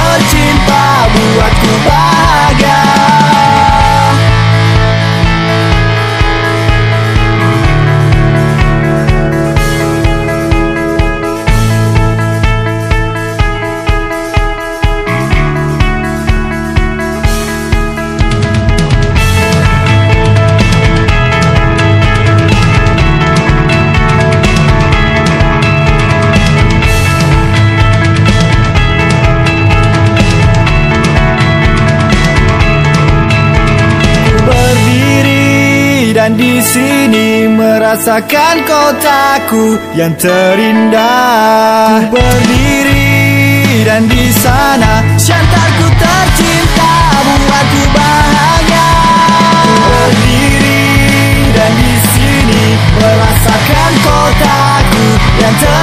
tercinta buatku bahagia. Dan di sini merasakan kotaku yang terindah. Ku berdiri dan di sana syantarku tercinta buatku bahagia. Ku berdiri dan di sini merasakan kotaku yang terindah.